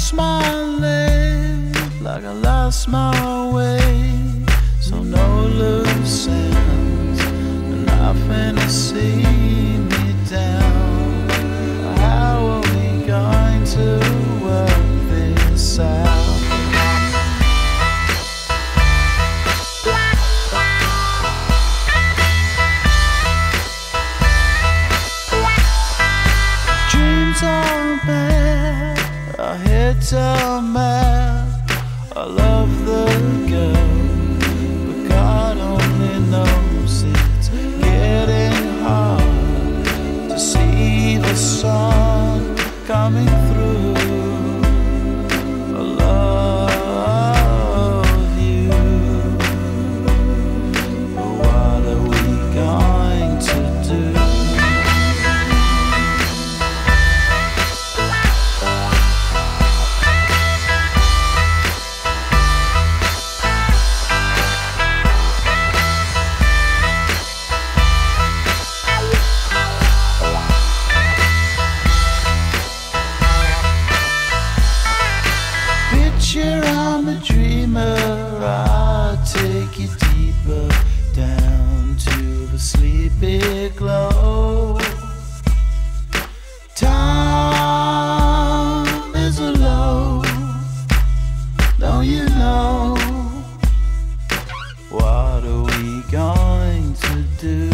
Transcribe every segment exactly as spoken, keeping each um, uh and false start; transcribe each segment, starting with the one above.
lost my leg, like I lost my way. So no loose ends, nothing to see me down. How are we going to work this out? Dreams are bad, our heads are mad. I love the girl, but God only knows it's getting hard to see the sun coming through. I love you, but what are we going to do? I'm a dreamer, I'll take you deeper down to the sleepy glow. Time is a low, don't you know? What are we going to do?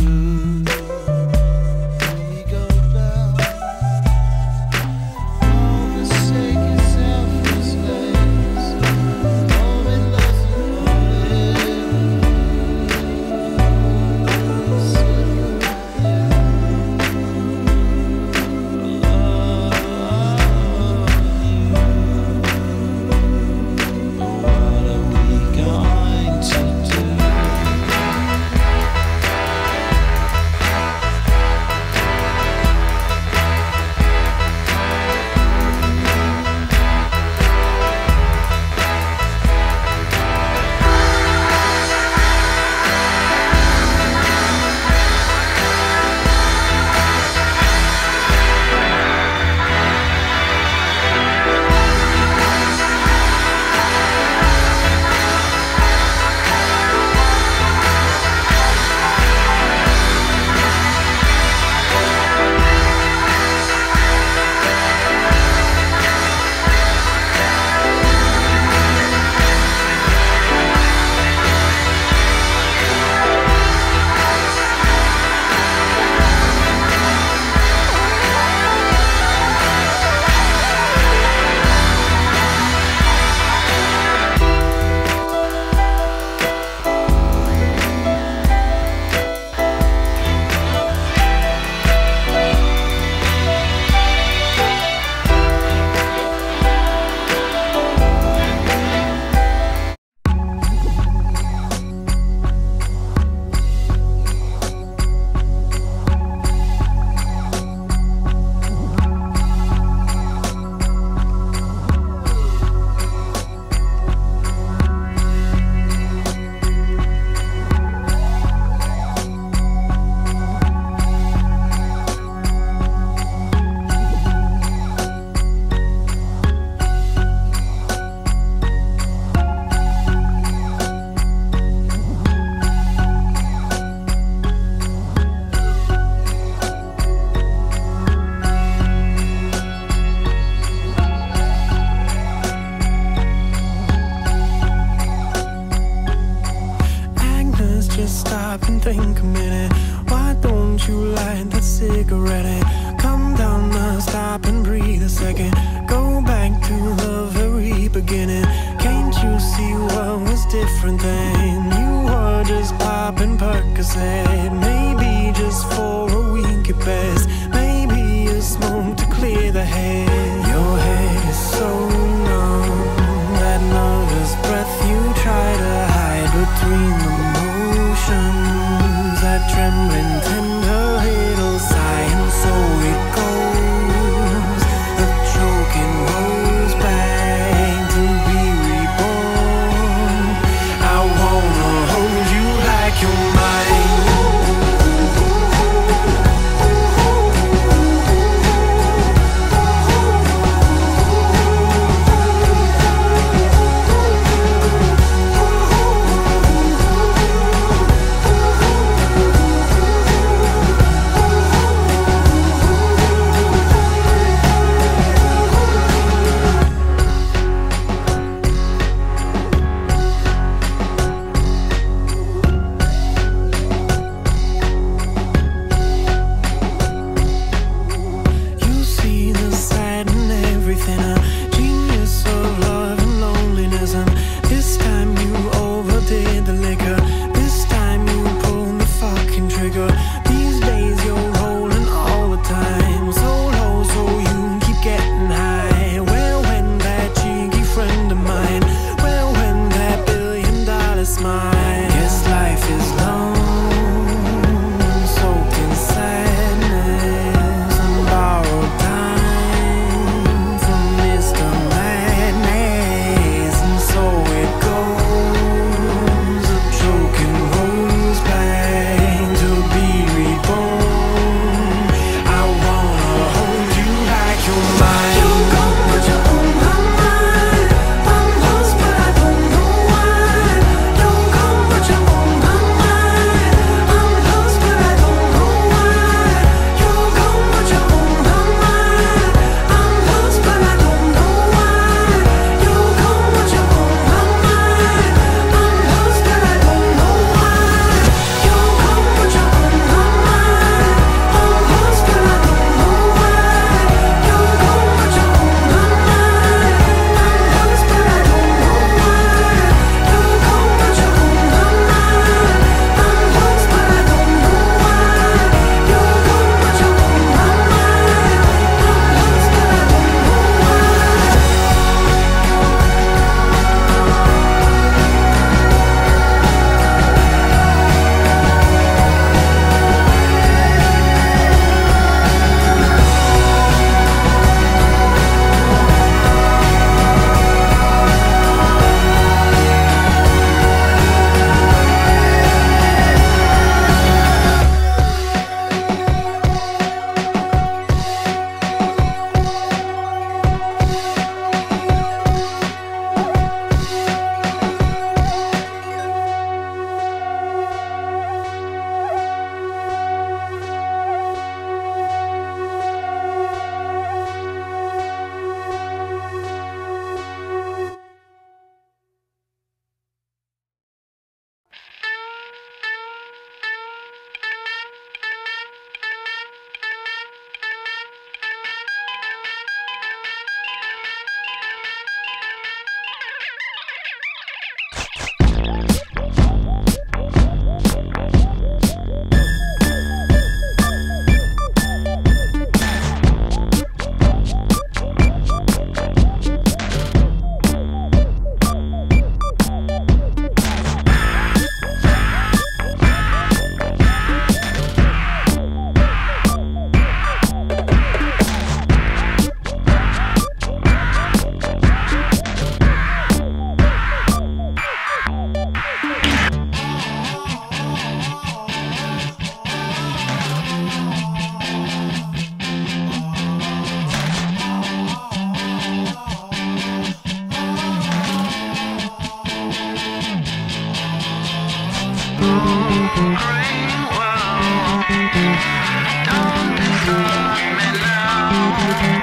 Just stop and think a minute. Why don't you light that cigarette and come down now, stop and breathe a second. Go back to the very beginning. Can't you see what was different then? You were just popping Percocet. Maybe just for a week at best. Maybe a smoke to clear the head. Your head is so numb, that nervous breath you try to hide between the motions. That trembling tender little sigh, and so it goes. The choking goes back to be reborn. I wanna hold you like you're mine.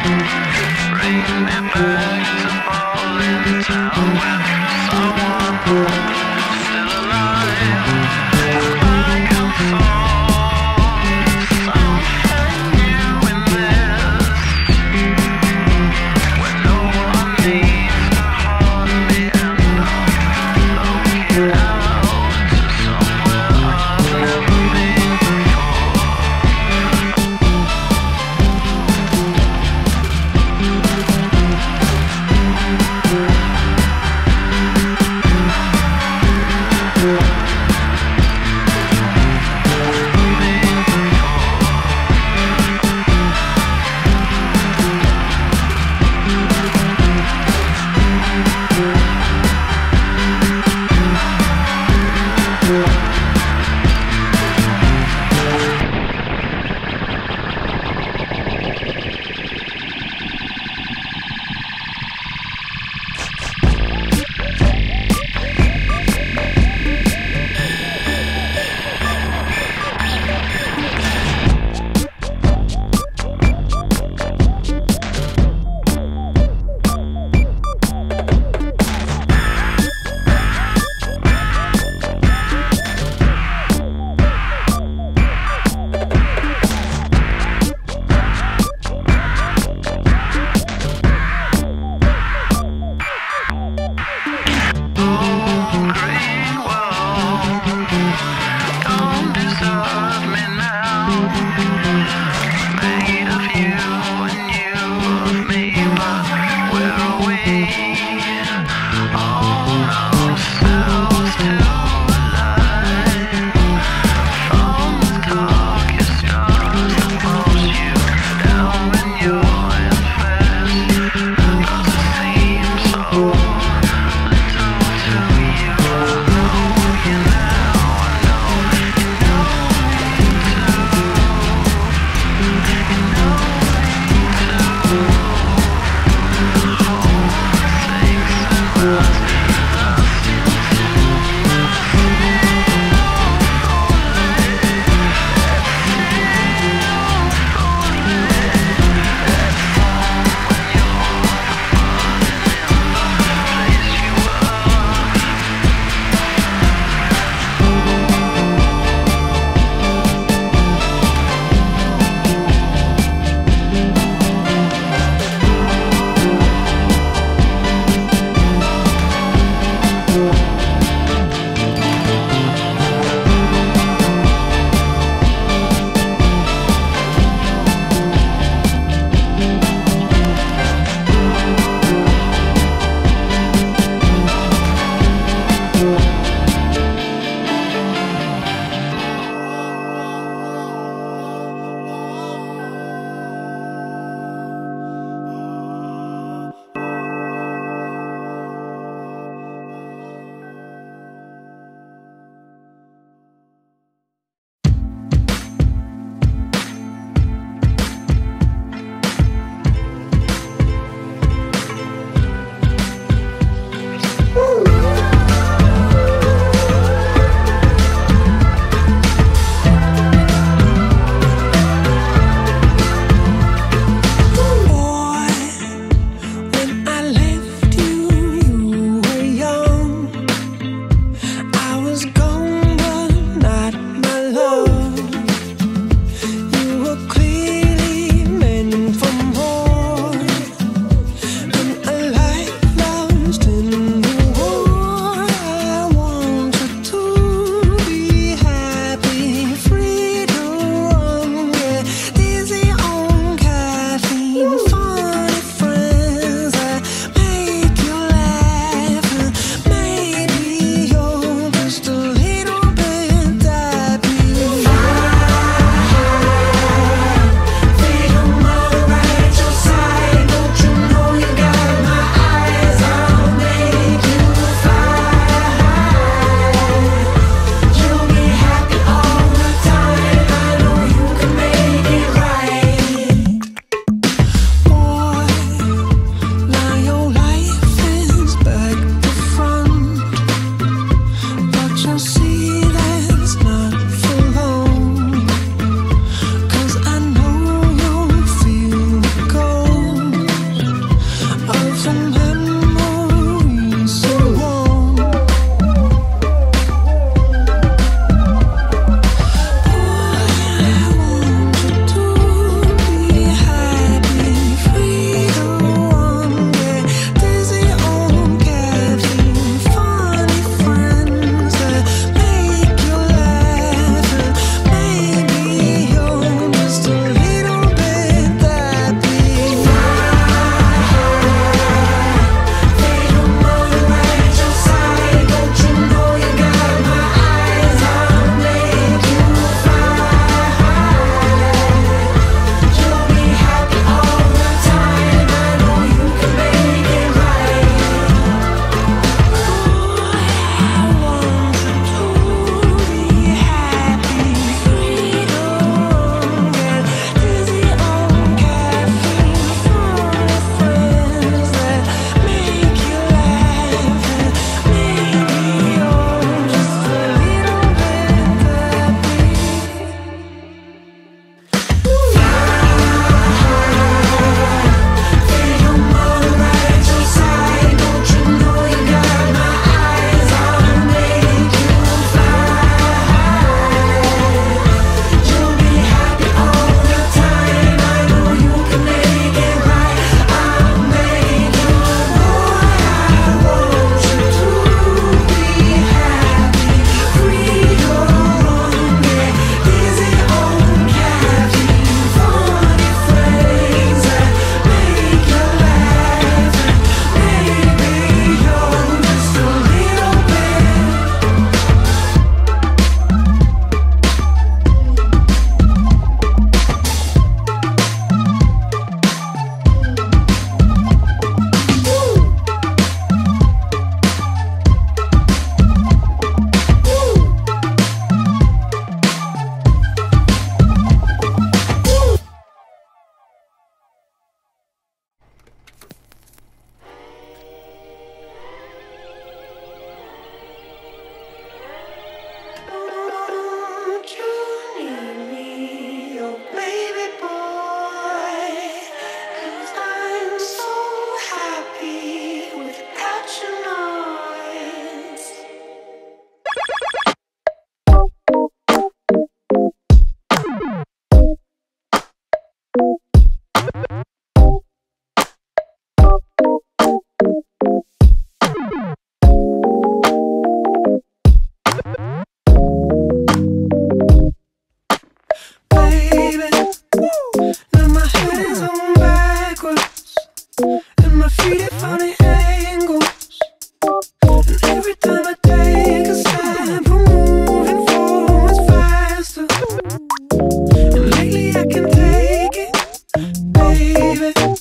Bring me back to Bowling Town with someone who's still alive. I can find something new in this, when no one needs to hold me, and I'm looking out to somewhere I've never been before.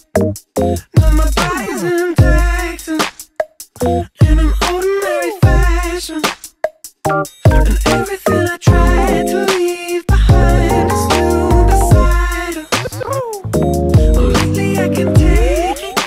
Now my body's intact in an ordinary fashion, and everything I tried to leave behind is still beside us. Lately I can take it.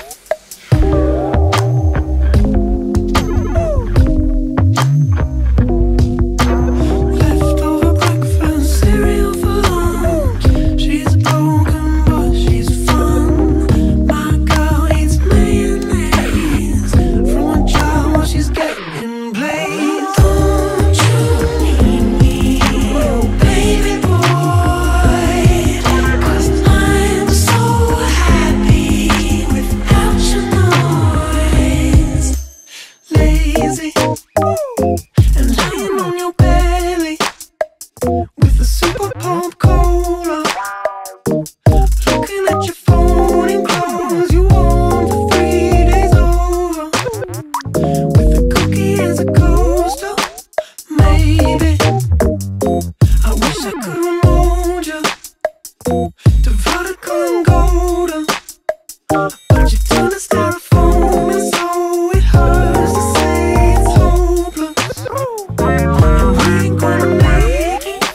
Leftover breakfast, cereal for lunch. She's broken but she's fun. My girl eats mayonnaise from a jar while she's getting blazed. Don't you need me, oh baby boy? 'Cause I'm so happy without your noise. Lazy and lying on your belly with a super pump cola, looking at your phone in clothes you worn for three days over, with a cookie as a coaster. Maybe I wish I could remote you to vertical and golden, but you turn to styrofoam and so it hurts to say it's hopeless, and we ain't gonna make it.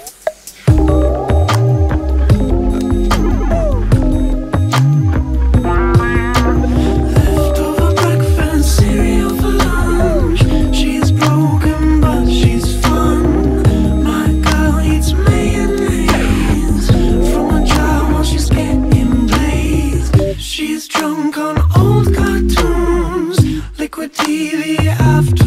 Leftover breakfast, cereal for lunch. She's broken but she's fun. My girl eats mayonnaise from a jar while she's getting blazed. She's drunk on old cartoons, liquid T V after